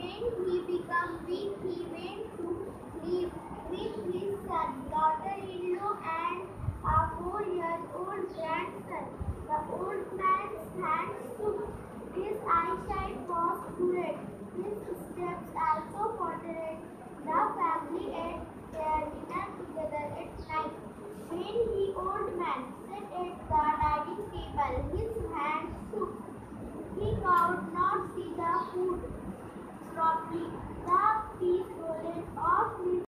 When he became weak, he went to live with his son, daughter-in-law, and a 4-year-old grandson. The old man's hands shook. His eyesight was blurred. His